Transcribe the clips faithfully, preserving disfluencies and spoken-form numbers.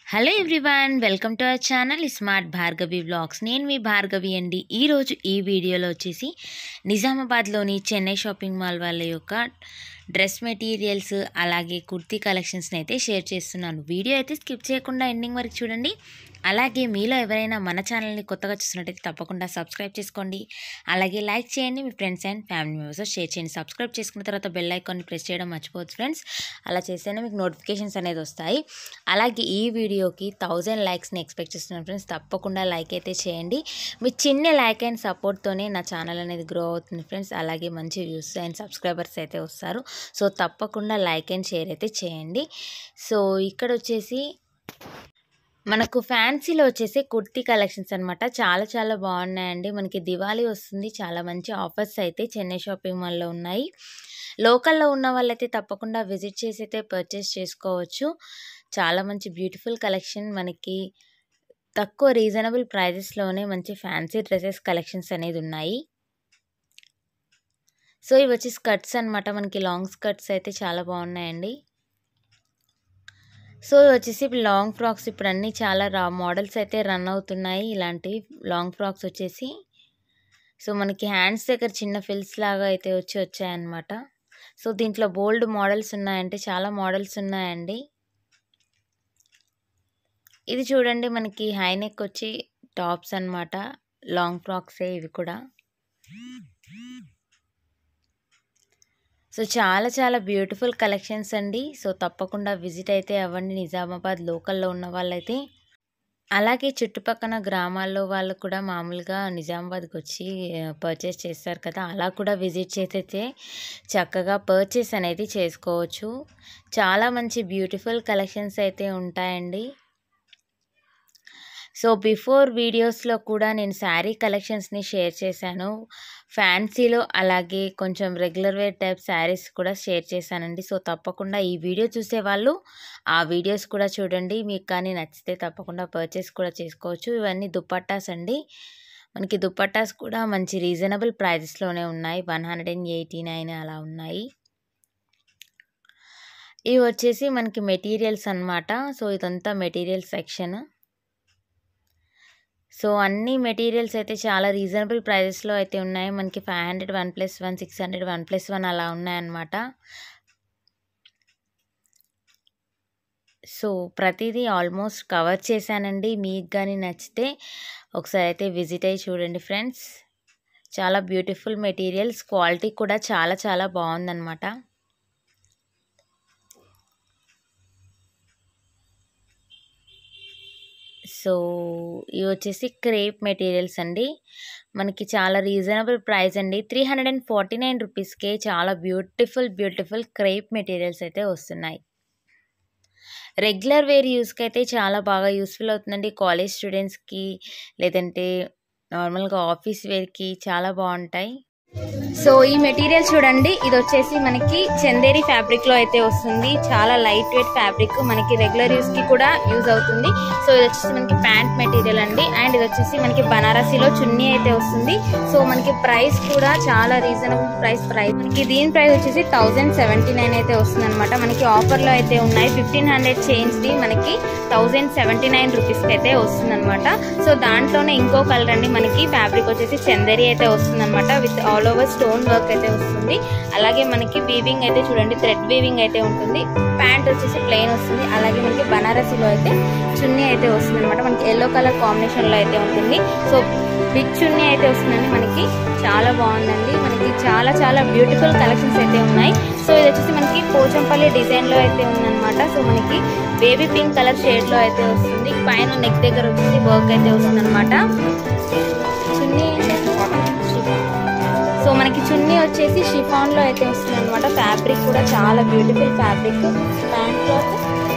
Hello everyone, welcome to our channel smart Bhargavi vlogs. నేను మీ భార్గవి అండి. ఈరోజు ఈ వీడియోలో వచ్చేసి నిజామాబాద్లోని చెన్నై షాపింగ్ మాల్ వాళ్ళ యొక్క డ్రెస్ మెటీరియల్స్ అలాగే కుర్తీ కలెక్షన్స్ని అయితే షేర్ చేస్తున్నాను. వీడియో అయితే స్కిప్ చేయకుండా ఎండింగ్ వరకు చూడండి. అలాగే మీలో ఎవరైనా మన ఛానల్ని కొత్తగా చూసినట్టయితే తప్పకుండా సబ్స్క్రైబ్ చేసుకోండి. అలాగే లైక్ చేయండి, మీ friends and family members share చేయండి. సబ్స్క్రైబ్ చేసుకున్న తర్వాత బెల్ ఐకాన్ని ప్రెస్ చేయడం మర్చిపోవచ్చు ఫ్రెండ్స్. అలా చేస్తేనే మీకు నోటిఫికేషన్స్ అనేది వస్తాయి. అలాగే ఈ వీడియోకి థౌజండ్ లైక్స్ని ఎక్స్పెక్ట్ చేస్తున్నాను ఫ్రెండ్స్. తప్పకుండా లైక్ అయితే చేయండి. మీ చిన్న లైక్ అండ్ సపోర్ట్తోనే నా ఛానల్ అనేది గ్రో అవుతుంది ఫ్రెండ్స్. అలాగే మంచి వ్యూస్ అండ్ సబ్స్క్రైబర్స్ అయితే వస్తారు. సో తప్పకుండా లైక్ అండ్ షేర్ అయితే చేయండి. సో ఇక్కడ వచ్చేసి మనకు ఫ్యాన్సీలో వచ్చేసి కుర్తీ కలెక్షన్స్ అనమాట. చాలా చాలా బాగున్నాయండి. మనకి దివాళీ వస్తుంది, చాలా మంచి ఆఫర్స్ అయితే చెన్నై షాపింగ్ మాల్లో ఉన్నాయి. లోకల్లో ఉన్న వాళ్ళైతే తప్పకుండా విజిట్ చేసి అయితే పర్చేస్ చేసుకోవచ్చు. చాలా మంచి బ్యూటిఫుల్ కలెక్షన్, మనకి తక్కువ రీజనబుల్ ప్రైజెస్లోనే మంచి ఫ్యాన్సీ డ్రెస్సెస్ కలెక్షన్స్ అనేది ఉన్నాయి. సో ఇవి వచ్చి స్కర్ట్స్ అనమాట. మనకి లాంగ్ స్కర్ట్స్ అయితే చాలా బాగున్నాయండి. సో వచ్చేసి ఇప్పుడు లాంగ్ ఫ్రాక్స్ ఇప్పుడు అన్నీ చాలా రా మోడల్స్ అయితే రన్ అవుతున్నాయి. ఇలాంటి లాంగ్ ఫ్రాక్స్ వచ్చేసి సో మనకి హ్యాండ్స్ దగ్గర చిన్న ఫిల్స్ లాగా అయితే వచ్చి వచ్చాయన్నమాట. సో దీంట్లో బోల్డ్ మోడల్స్ ఉన్నాయంటే చాలా మోడల్స్ ఉన్నాయండి. ఇది చూడండి, మనకి హై నెక్ వచ్చి టాప్స్ అన్నమాట. లాంగ్ ఫ్రాక్సే ఇవి కూడా. సో చాలా చాలా బ్యూటిఫుల్ కలెక్షన్స్ అండి. సో తప్పకుండా విజిట్ అయితే అవ్వండి నిజామాబాద్ లోకల్లో ఉన్న వాళ్ళైతే. అలాగే చుట్టుపక్కల గ్రామాల్లో వాళ్ళు కూడా మామూలుగా నిజామాబాద్కి వచ్చి పర్చేస్ చేస్తారు కదా, అలా కూడా విజిట్ చేసైతే చక్కగా పర్చేస్ అనేది చేసుకోవచ్చు. చాలా మంచి బ్యూటిఫుల్ కలెక్షన్స్ అయితే ఉంటాయండి. సో బిఫోర్ వీడియోస్లో కూడా నేను శారీ కలెక్షన్స్ని షేర్ చేశాను. ఫ్యాన్సీలో అలాగే కొంచెం రెగ్యులర్ వేర్ టైప్ శారీస్ కూడా షేర్ చేశానండి. సో తప్పకుండా ఈ వీడియో చూసేవాళ్ళు ఆ వీడియోస్ కూడా చూడండి. మీకు కానీ నచ్చితే తప్పకుండా పర్చేస్ కూడా చేసుకోవచ్చు. ఇవన్నీ దుపట్టాస్ అండి. మనకి దుపట్టాస్ కూడా మంచి రీజనబుల్ ప్రైజెస్లోనే ఉన్నాయి. One hundred and eighty nine అలా ఉన్నాయి. ఇవి వచ్చేసి మనకి మెటీరియల్స్ అన్నమాట. సో ఇదంతా మెటీరియల్ సెక్షన్. సో అన్ని మెటీరియల్స్ అయితే చాలా రీజనబుల్ ప్రైజెస్లో అయితే ఉన్నాయి. మనకి five hundred one plus one, six hundred one plus one అలా ఉన్నాయన్నమాట. సో ప్రతిదీ ఆల్మోస్ట్ కవర్ చేశానండి. మీకు కానీ నచ్చితే ఒకసారి అయితే విజిట్ అయ్యి చూడండి ఫ్రెండ్స్. చాలా బ్యూటిఫుల్ మెటీరియల్స్, క్వాలిటీ కూడా చాలా చాలా బాగుందన్నమాట. సో ఇవి వచ్చేసి క్రేప్ మెటీరియల్స్ అండి. మనకి చాలా రీజనబుల్ ప్రైస్ అండి. Three hundred and forty nine రూపీస్కే చాలా బ్యూటిఫుల్ బ్యూటిఫుల్ క్రేప్ మెటీరియల్స్ అయితే వస్తున్నాయి. రెగ్యులర్ వేర్ యూస్కి అయితే చాలా బాగా యూస్ఫుల్ అవుతుందండి. కాలేజ్ స్టూడెంట్స్కి లేదంటే నార్మల్గా ఆఫీస్ వేర్కి చాలా బాగుంటాయి. సో ఈ మెటీరియల్ చూడండి, ఇది వచ్చేసి మనకి చందేరి ఫ్యాబ్రిక్ లో అయితే వస్తుంది. చాలా లైట్ వెయిట్ ఫ్యాబ్రిక్, మనకి రెగ్యులర్ యూస్ కి కూడా యూజ్ అవుతుంది. సో ఇది వచ్చేసి మనకి ప్యాంట్ మెటీరియల్ అండి. అండ్ ఇది వచ్చేసి మనకి బనారసీలో చున్నీ అయితే వస్తుంది. సో మనకి ప్రైస్ కూడా చాలా రీజనబుల్ ప్రైస్ ప్రైస్ మనకి దీని ప్రైస్ వచ్చేసి థౌజండ్ సెవెంటీ నైన్ అయితే వస్తుంది అనమాట. మనకి ఆఫర్ లో అయితే ఉన్నాయి. ఫిఫ్టీన్ హండ్రెడ్ చేంజ్ ది మనకి థౌజండ్ సెవెంటీ నైన్ రూపీస్ కి అయితే వస్తుంది అనమాట. సో దాంట్లోనే ఇంకో కలర్ అండి, మనకి ఫ్యాబ్రిక్ వచ్చేసి చందేరి అయితే వస్తుంది అనమాట. With all over stone work అయితే వస్తుంది. అలాగే మనకి వీవింగ్ అయితే చూడండి, థ్రెడ్ వీవింగ్ అయితే ఉంటుంది. ప్యాంట్ వచ్చేసి ప్లెయిన్ వస్తుంది. అలాగే మనకి బనారసీలో అయితే చున్నీ అయితే వస్తుంది అనమాట. మనకి ఎల్లో కలర్ కాంబినేషన్ లో అయితే ఉంటుంది. సో బిగ్ చున్నీ అయితే వస్తుందండి. మనకి చాలా బాగుందండి. మనకి చాలా చాలా బ్యూటిఫుల్ కలెక్షన్స్ అయితే ఉన్నాయి. సో ఇది వచ్చేసి మనకి పోచంపల్లి డిజైన్ లో అయితే ఉందన్నమాట. సో మనకి బేబీ పింక్ కలర్ షేడ్ లో అయితే వస్తుంది. పైన నెక్ దగ్గర వచ్చేసి వర్క్ అయితే వస్తుంది అనమాట. చున్నీ సో మనకి చున్నీ వచ్చేసి షిఫాన్ లో అయితే వస్తుంది అనమాట. ఫ్యాబ్రిక్ కూడా చాలా బ్యూటిఫుల్ ఫ్యాబ్రిక్. ప్యాంట్ క్లాత్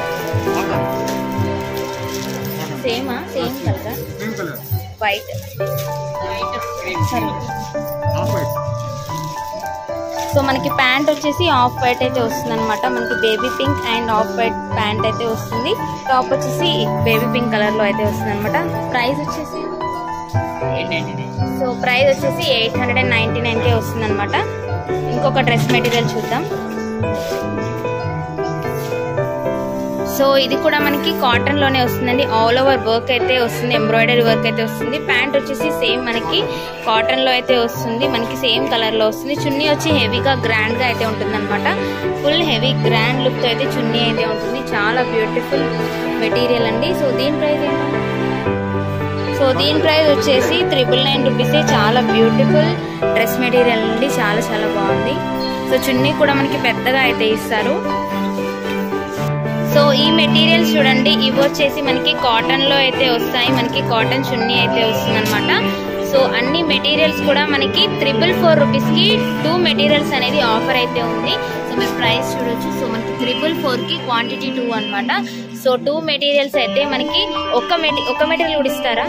సేమా సేమ్ కలర్ వైట్. సో మనకి ప్యాంట్ వచ్చేసి ఆఫ్ వైట్ అయితే వస్తుంది అనమాట. మనకి baby pink and off white pant అయితే వస్తుంది. టాప్ వచ్చేసి బేబీ పింక్ కలర్ లో అయితే వస్తుంది అనమాట. ప్రైస్ వచ్చేసి సో ప్రైస్ వచ్చేసి eight hundred and ninety nine కే వస్తుంది అనమాట. ఇంకొక డ్రెస్ మెటీరియల్ చూద్దాం. సో ఇది కూడా మనకి కాటన్ లోనే వస్తుందండి. ఆల్ ఓవర్ వర్క్ అయితే వస్తుంది, ఎంబ్రాయిడరీ వర్క్ అయితే వస్తుంది. ప్యాంట్ వచ్చేసి సేమ్ మనకి కాటన్ లో అయితే వస్తుంది, మనకి సేమ్ కలర్ లో వస్తుంది. చున్నీ వచ్చి హెవీగా గ్రాండ్ గా అయితే ఉంటుంది అనమాట. ఫుల్ హెవీ గ్రాండ్ లుక్ తో అయితే చున్నీ అయితే ఉంటుంది. చాలా బ్యూటిఫుల్ మెటీరియల్ అండి. సో దీని ప్రైస్ ఏంటంటే సో దీని ప్రైస్ వచ్చేసి త్రిబుల్ నైన్ రూపీస్. చాలా బ్యూటిఫుల్ డ్రెస్ మెటీరియల్ అండి, చాలా చాలా బాగుంది. సో చున్నీ కూడా మనకి పెద్దగా అయితే ఇస్తారు. సో ఈ మెటీరియల్స్ చూడండి, ఇవి వచ్చేసి మనకి కాటన్ లో అయితే వస్తాయి, మనకి కాటన్ చున్నీ అయితే వస్తుంది అనమాట. సో అన్ని మెటీరియల్స్ కూడా మనకి త్రిబుల్ ఫోర్ రూపీస్ కి టూ మెటీరియల్స్ అనేది ఆఫర్ అయితే ఉంది. సో మీరు ప్రైస్ చూడొచ్చు. సో మనకి త్రిబుల్ ఫోర్ కి క్వాంటిటీ టూ అనమాట. సో టూ మెటీరియల్స్ అయితే మనకి ఒక్క మెటీ ఒక్క మెటీరియల్ కూడా ఇస్తారా?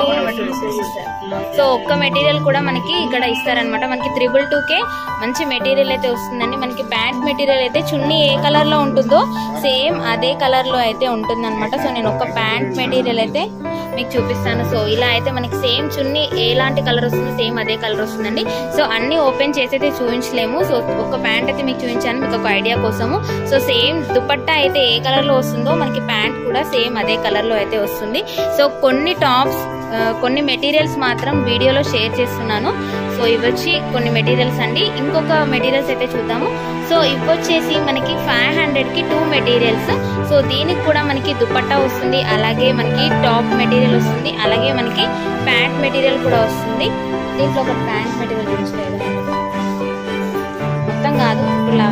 సో ఒక్క మెటీరియల్ కూడా మనకి ఇక్కడ ఇస్తారనమాట. మనకి త్రిబుల్ టూ కే మంచి మెటీరియల్ అయితే వస్తుందండి. మనకి ప్యాంట్ మెటీరియల్ అయితే చున్నీ ఏ కలర్ లో ఉంటుందో సేమ్ అదే కలర్ లో అయితే ఉంటుంది అనమాట. సో నేను ఒక ప్యాంట్ మెటీరియల్ అయితే మీకు చూపిస్తాను. సో ఇలా అయితే మనకి సేమ్ చున్నీ ఎలాంటి కలర్ వస్తుందో సేమ్ అదే కలర్ వస్తుందండి. సో అన్ని ఓపెన్ చేసి అయితే చూపించలేము. సో ఒక ప్యాంట్ అయితే మీకు చూపించాను మీకు ఒక ఐడియా కోసము. సో సేమ్ దుపట్టా అయితే ఏ కలర్ లో వస్తుందో మనకి ప్యాంట్ కూడా సేమ్ అదే కలర్ లో అయితే వస్తుంది. సో కొన్ని టాప్స్ కొన్ని మెటీరియల్స్ మాత్రం వీడియోలో షేర్ చేస్తున్నాను. సో ఇవి వచ్చి కొన్ని మెటీరియల్స్ అండి. ఇంకొక మెటీరియల్స్ అయితే చూద్దాము. సో ఇవి వచ్చేసి మనకి ఫైవ్ హండ్రెడ్ కి టూ మెటీరియల్స్. సో దీనికి కూడా మనకి దుపట్టా వస్తుంది, అలాగే మనకి టాప్ మెటీరియల్ వస్తుంది, అలాగే మనకి ప్యాంట్ మెటీరియల్ కూడా వస్తుంది. దీంట్లో ఒక ప్యాంట్ మెటీరియల్ చూపించలేదు మొత్తం కాదు ఇలా.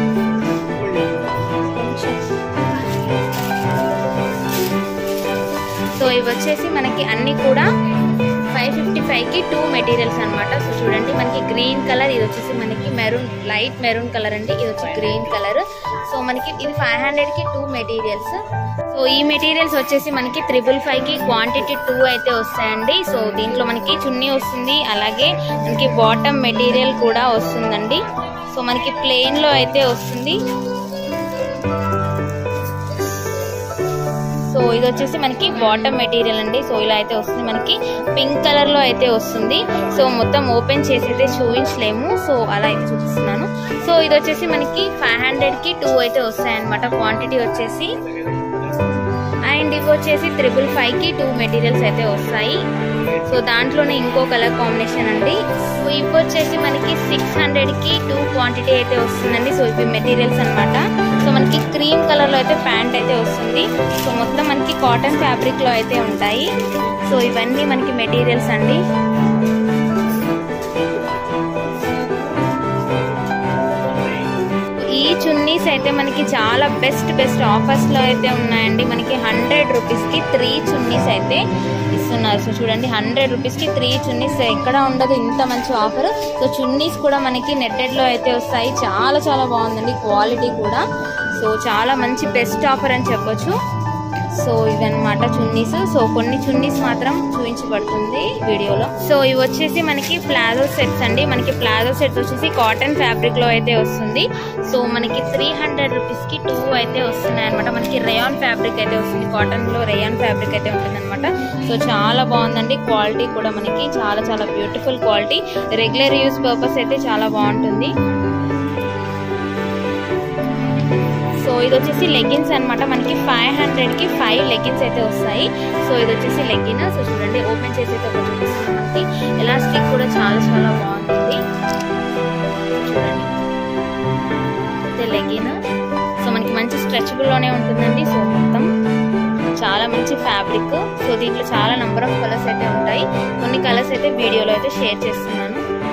సో ఇవి వచ్చేసి మనకి అన్ని కూడా ఫైవ్ ఫిఫ్టీ ఫైవ్ కి టూ మెటీరియల్స్ అనమాట. సో చూడండి మనకి గ్రీన్ కలర్, ఇది వచ్చేసి మనకి మెరూన్ లైట్ మెరూన్ కలర్ అండి, ఇది వచ్చి గ్రీన్ కలర్. సో మనకి ఇది ఫైవ్ హండ్రెడ్ కి టూ మెటీరియల్స్. సో ఈ మెటీరియల్స్ వచ్చేసి మనకి త్రిబుల్ ఫైవ్ కి క్వాంటిటీ టూ అయితే వస్తాయండి. సో దీంట్లో మనకి చున్నీ వస్తుంది, అలాగే మనకి బాటమ్ మెటీరియల్ కూడా వస్తుందండి. సో మనకి ప్లెయిన్ లో అయితే వస్తుంది. సో ఇది వచ్చేసి మనకి బాటమ్ మెటీరియల్ అండి. సో ఇలా అయితే వస్తుంది, మనకి పింక్ కలర్ లో అయితే వస్తుంది. సో మొత్తం ఓపెన్ చేసి అయితే చూపించలేము, సో అలా అయితే చూపిస్తున్నాను. సో ఇది వచ్చేసి మనకి ఫైవ్ హండ్రెడ్ కి టూ అయితే వస్తాయి అనమాట క్వాంటిటీ వచ్చేసి. అండ్ ఇవి వచ్చేసి త్రిబుల్ ఫైవ్ కి టూ మెటీరియల్స్ అయితే వస్తాయి. సో దాంట్లోనే ఇంకో కలర్ కాంబినేషన్ అండి. సో ఇవి వచ్చేసి మనకి సిక్స్ హండ్రెడ్ కి టూ క్వాంటిటీ అయితే వస్తుందండి. సో ఇవి మెటీరియల్స్ అనమాట. సో మనకి క్రీమ్ కలర్ లో అయితే ప్యాంట్ అయితే వస్తుంది. సో మొత్తం మనకి కాటన్ ఫ్యాబ్రిక్ లో అయితే ఉంటాయి. సో ఇవన్నీ మనకి మెటీరియల్స్ అండి. ఈ చున్నీస్ అయితే మనకి చాలా బెస్ట్ బెస్ట్ ఆఫర్స్ లో అయితే ఉన్నాయండి. మనకి హండ్రెడ్ రూపీస్ కి త్రీ చున్నీస్ అయితే ఇస్తున్నారు. సో చూడండి హండ్రెడ్ రూపీస్ కి త్రీ చున్నీస్ ఎక్కడ ఉండదు ఇంత మంచి ఆఫర్. సో చున్నీస్ కూడా మనకి నెట్టెడ్ లో అయితే వస్తాయి. చాలా చాలా బాగుందండి క్వాలిటీ కూడా. సో చాలా మంచి బెస్ట్ ఆఫర్ అని చెప్పొచ్చు. సో ఇవన్నమాట చున్నీస్. సో కొన్ని చున్నీస్ మాత్రం చూపించబడుతుంది వీడియోలో. సో ఇవి వచ్చేసి మనకి ప్లాజో సెట్స్ అండి. మనకి ప్లాజో సెట్స్ వచ్చేసి కాటన్ ఫ్యాబ్రిక్ లో అయితే వస్తుంది. సో మనకి త్రీ హండ్రెడ్ రూపీస్ కి టూ అయితే వస్తున్నాయి అనమాట. మనకి రేయాన్ ఫ్యాబ్రిక్ అయితే వస్తుంది, కాటన్ లో రేయాన్ ఫ్యాబ్రిక్ అయితే ఉంటుంది అనమాట. సో చాలా బాగుందండి క్వాలిటీ కూడా మనకి చాలా చాలా beautiful quality. Regular use purpose అయితే చాలా బాగుంటుంది. సో ఇది వచ్చేసి లెగిన్స్ అనమాట. మనకి ఫైవ్ హండ్రెడ్ కి ఫైవ్ లెగిన్స్ అయితే వస్తాయి. సో ఇది వచ్చేసి లెగిన్. సో చూడండి ఓపెన్ చేసి అయితే ఒకటి చూపిస్తున్నాం. మనకి ఎలాస్టిక్ కూడా చాలా చాలా బాగుంటుంది. చూడండి అయితే లెగిన్. సో మనకి మంచి స్ట్రెచబుల్ లోనే ఉంటుందండి. సో మొత్తం చాలా మంచి ఫ్యాబ్రిక్. సో దీంట్లో చాలా నెంబర్ ఆఫ్ కలర్స్ అయితే ఉంటాయి. కొన్ని కలర్స్ అయితే వీడియోలో అయితే షేర్ చేస్తున్నాను.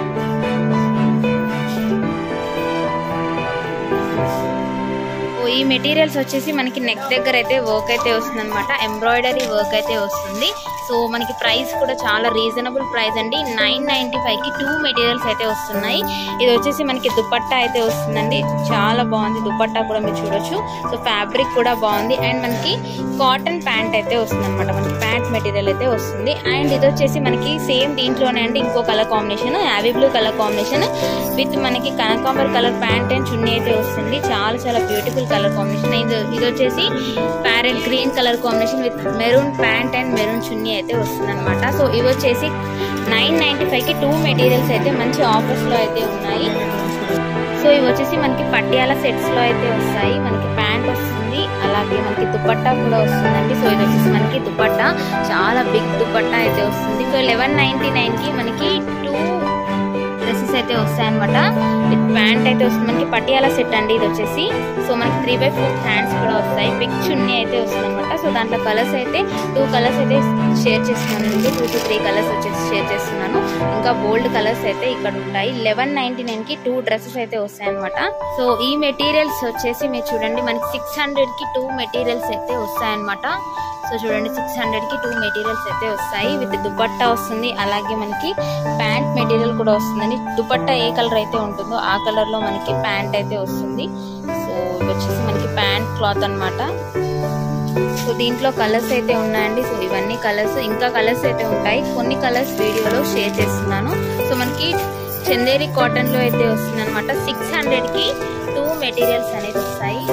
ఈ మెటీరియల్స్ వచ్చేసి మనకి నెక్ దగ్గర అయితే వర్క్ అయితే వస్తుంది అనమాట. ఎంబ్రాయిడరీ వర్క్ అయితే వస్తుంది. సో మనకి ప్రైస్ కూడా చాలా రీజనబుల్ ప్రైస్ అండి. నైన్ నైన్టీ ఫైవ్ కి టూ మెటీరియల్స్ అయితే వస్తున్నాయి. ఇది వచ్చేసి మనకి దుపట్టా అయితే వస్తుందండి. చాలా బాగుంది దుపట్టా కూడా మీరు చూడొచ్చు. సో ఫ్యాబ్రిక్ కూడా బాగుంది. అండ్ మనకి కాటన్ ప్యాంట్ అయితే వస్తుంది అనమాట. మనకి ప్యాంట్ మెటీరియల్ అయితే వస్తుంది. అండ్ ఇది వచ్చేసి మనకి సేమ్ దీంట్లోనే అండి ఇంకో colour combination, navy blue colour combination with మనకి కనకాంబర్ కలర్ ప్యాంట్ అండ్ చున్నీ అయితే వస్తుంది. చాలా చాలా బ్యూటిఫుల్ కలర్ కాంబినేషన్. ఇది ఇది వచ్చేసి parrot green colour combination with maroon pant and maroon chunni అయితే వస్తుంది అనమాట. సో ఇవి వచ్చేసి నైన్ నైన్టీ ఫైవ్ కి టూ మెటీరియల్స్ అయితే మంచి ఆఫర్స్ లో అయితే ఉన్నాయి. సో ఇవి వచ్చేసి మనకి పట్యాల సెట్స్ లో అయితే వస్తాయి. మనకి ప్యాంట్ వస్తుంది, అలాగే మనకి దుపట్టా కూడా వస్తుందండి. సో ఇది వచ్చేసి మనకి దుపట్టా చాలా బిగ్ దుపట్టా అయితే వస్తుంది. సో లెవెన్ నైన్టీ నైన్ కి మనకి టూ డ్రెస్సెస్ అయితే వస్తాయన్నమాట. విత్ ప్యాంట్ అయితే వస్తుంది. మనకి పటియాలా సెట్ అండి ఇది వచ్చేసి. సో మనకి త్రీ బై ఫోర్త్ హ్యాండ్స్ కూడా వస్తాయి. బిగ్ చున్నీ అయితే వస్తుంది అనమాట. సో దాంట్లో కలర్స్ అయితే టూ కలర్స్ అయితే షేర్ చేస్తున్నానండి. టూ టు త్రీ కలర్స్ వచ్చేసి షేర్ చేస్తున్నాను. ఇంకా బోల్డ్ కలర్స్ అయితే ఇక్కడ ఉంటాయి. లెవెన్ నైన్టీ నైన్ కి టూ డ్రెస్సెస్ అయితే వస్తాయి అనమాట. సో ఈ మెటీరియల్స్ వచ్చేసి మీరు చూడండి మనకి సిక్స్ హండ్రెడ్ కి టూ మెటీరియల్స్ అయితే వస్తాయన్నమాట. సో చూడండి సిక్స్ హండ్రెడ్ కి టూ మెటీరియల్స్ అయితే వస్తాయి. విత్ దుపట్టా వస్తుంది. అలాగే మనకి ప్యాంట్ మెటీరియల్ కూడా వస్తుందండి. దుపట్టా ఏ కలర్ అయితే ఉంటుందో ఆ కలర్ లో మనకి ప్యాంట్ అయితే వస్తుంది. సో ఇది వచ్చేసి మనకి ప్యాంట్ క్లాత్ అనమాట. సో దీంట్లో కలర్స్ అయితే ఉన్నాయండి. సో ఇవన్నీ కలర్స్, ఇంకా కలర్స్ అయితే ఉంటాయి. కొన్ని కలర్స్ వీడియోలో షేర్ చేస్తున్నాను. సో మనకి చందేరి కాటన్ లో అయితే వస్తుంది అనమాట. సిక్స్ హండ్రెడ్ కి టూ మెటీరియల్స్ అనేది వస్తాయి.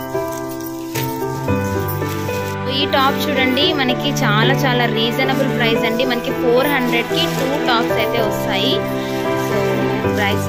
ఈ టాప్ చూడండి మనకి చాలా చాలా రీజనబుల్ ప్రైస్ అండి. మనకి ఫోర్ హండ్రెడ్ కి టూ టాప్స్ అయితే వస్తాయి. సో ప్రైస్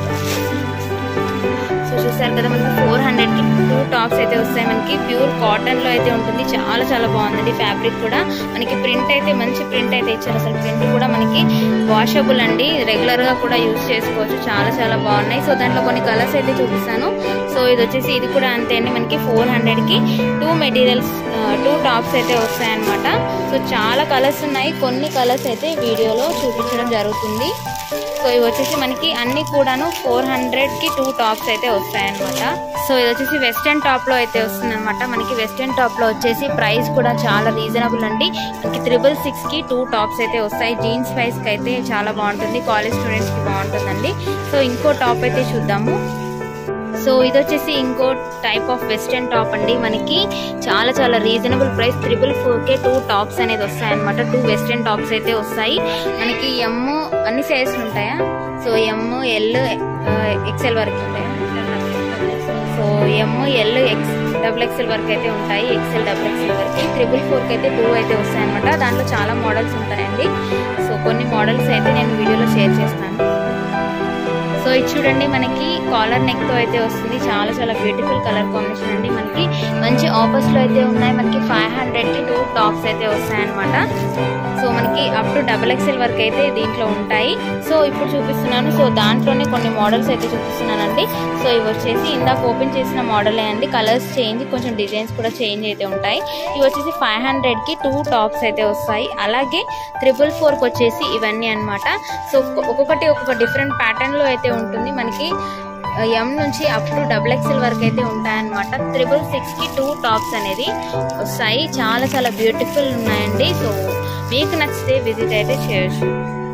సో చూసారు కదా మనకి ఫోర్ హండ్రెడ్ కి టూ టాప్స్ అయితే వస్తాయి. మనకి ప్యూర్ కాటన్ లో అయితే ఉంటుంది. చాలా చాలా బాగుందండి. ఫ్యాబ్రిక్ కూడా మనకి ప్రింట్ అయితే మంచి ప్రింట్ అయితే ఇచ్చారు. అసలు ప్రింట్ కూడా మనకి వాషబుల్ అండి. రెగ్యులర్ గా కూడా యూజ్ చేసుకోవచ్చు. చాలా చాలా బాగున్నాయి. సో దాంట్లో కొన్ని కలర్స్ అయితే చూపిస్తాను. సో ఇది వచ్చేసి ఇది కూడా అంతే అండి. మనకి ఫోర్ హండ్రెడ్ కి టూ మెటీరియల్స్ టూ టాప్స్ అయితే వస్తాయన్నమాట. సో చాలా కలర్స్ ఉన్నాయి. కొన్ని కలర్స్ అయితే వీడియోలో చూపించడం జరుగుతుంది. సో ఇవి వచ్చేసి మనకి అన్ని కూడాను ఫోర్ హండ్రెడ్ కి టూ టాప్స్ అయితే వస్తాయన్నమాట. సో ఇది వచ్చేసి వెస్టర్న్ టాప్ లో అయితే వస్తుంది అనమాట. మనకి వెస్టర్న్ టాప్ లో వచ్చేసి ప్రైస్ కూడా చాలా రీజనబుల్ అండి. మనకి త్రిబుల్ సిక్స్ కి టూ టాప్స్ అయితే వస్తాయి. జీన్స్ వైస్ కి అయితే చాలా బాగుంటుంది. కాలేజ్ స్టూడెంట్స్ కి బాగుంటుందండి. సో ఇంకో టాప్ అయితే చూద్దాము. సో ఇది వచ్చేసి ఇంకో టైప్ ఆఫ్ వెస్టర్న్ టాప్ అండి. మనకి చాలా చాలా రీజనబుల్ ప్రైస్ త్రిబుల్ ఫోర్ కే టూ టాప్స్ అనేది వస్తాయి అనమాట. టూ వెస్టర్న్ టాప్స్ అయితే వస్తాయి. మనకి ఎమ్ అన్ని సైజెస్ ఉంటాయా? సో ఎమ్ ఎల్ ఎక్స్ఎల్ వరకు ఉంటాయా? So M L X double XL వరకు అయితే ఉంటాయి. ఎక్స్ఎల్ డబుల్ ఎక్స్ఎల్ వరకు త్రిబుల్ ఫోర్ కి అయితే టూ అయితే వస్తాయి అనమాట. దాంట్లో చాలా మోడల్స్ ఉంటాయండి. సో కొన్ని మోడల్స్ అయితే నేను వీడియోలో షేర్ చేస్తాను. సో ఇది చూడండి మనకి కాలర్ నెక్ తో అయితే వస్తుంది. చాలా చాలా బ్యూటిఫుల్ కలర్ కాంబినేషన్ అండి. మనకి మంచి ఆఫర్స్ లో అయితే ఉన్నాయి. మనకి ఫైవ్ హండ్రెడ్ కి టూ టాప్స్ అయితే వస్తాయి అనమాట. సో మనకి అప్ టు డబల్ ఎక్స్ఎల్ వరకు అయితే దీంట్లో ఉంటాయి. సో ఇప్పుడు చూపిస్తున్నాను. సో దాంట్లోనే కొన్ని మోడల్స్ అయితే చూపిస్తున్నానండి. సో ఇవి వచ్చేసి ఇందాక ఓపెన్ చేసిన మోడలే అండి. కలర్స్ చేంజ్, కొంచెం డిజైన్స్ కూడా చేంజ్ అయితే ఉంటాయి. ఇవి వచ్చేసి ఫైవ్ హండ్రెడ్ కి టూ టాప్స్ అయితే వస్తాయి. అలాగే త్రిబుల్ ఫోర్ కి వచ్చేసి ఇవన్నీ అనమాట. సో ఒక్కొక్కటి ఒక్కొక్క డిఫరెంట్ ప్యాటర్న్ లో అయితే ఉంటుంది. మనకి ఎం నుంచి అప్ టు డబుల్ ఎక్స్ఎల్ వరకు అయితే ఉంటాయన్నమాట. త్రిబుల్ సిక్స్ కి టూ టాప్స్ అనేది వస్తాయి. చాలా చాలా బ్యూటిఫుల్ ఉన్నాయండి. సో మీకు నచ్చితే విజిట్ అయితే చేయొచ్చు.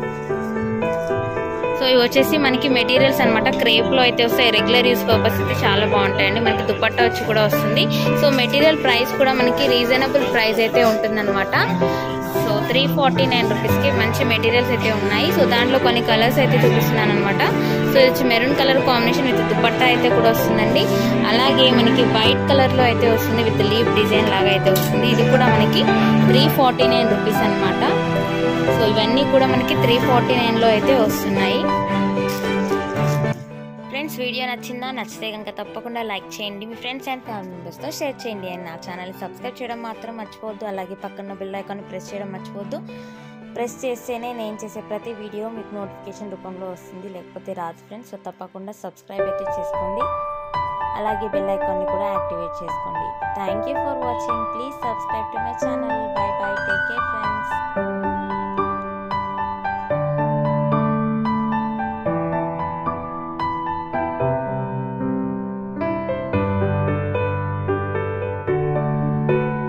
సో ఇవి వచ్చేసి మనకి మెటీరియల్స్ అనమాట. క్రేప్ లో అయితే వస్తాయి. రెగ్యులర్ యూస్ పర్పస్ అయితే చాలా బాగుంటాయండి. మనకి దుపట్టా వచ్చి కూడా వస్తుంది. సో మెటీరియల్ ప్రైస్ కూడా మనకి రీజనబుల్ ప్రైస్ అయితే ఉంటుందన్నమాట. సో త్రీ ఫార్టీ నైన్ రూపీస్కి మంచి మెటీరియల్స్ అయితే ఉన్నాయి. సో దాంట్లో కొన్ని కలర్స్ అయితే చూపిస్తున్నాను అనమాట. సో ఇది వచ్చి maroon colour combination with dupatta అయితే కూడా వస్తుందండి. అలాగే మనకి వైట్ కలర్లో అయితే వస్తుంది విత్ లీఫ్ డిజైన్ లాగా అయితే వస్తుంది. ఇది కూడా మనకి త్రీ ఫార్టీ నైన్ రూపీస్ అనమాట. సో ఇవన్నీ కూడా మనకి త్రీ ఫార్టీ నైన్లో అయితే వస్తున్నాయి. ఫ్రెండ్స్ వీడియో నచ్చిందా? నచ్చితే కనుక తప్పకుండా లైక్ చేయండి. మీ ఫ్రెండ్స్ అండ్ ఫ్యామిలీ మెంబర్స్తో షేర్ చేయండి. అండ్ నా ఛానల్ని సబ్స్క్రైబ్ చేయడం మాత్రం మర్చిపోవద్దు. అలాగే పక్కన బెల్ ఐకాన్ ప్రెస్ చేయడం మర్చిపోవద్దు. ప్రెస్ చేస్తేనే నేను చేసే ప్రతి వీడియో మీకు నోటిఫికేషన్ రూపంలో వస్తుంది, లేకపోతే రాదు ఫ్రెండ్స్. సో తప్పకుండా సబ్స్క్రైబ్ అయితే చేసుకోండి. అలాగే బెల్ ఐకాన్ని కూడా యాక్టివేట్ చేసుకోండి. Thank you for watching. Please subscribe to my channel. Bye bye. Take care friends. Thank you.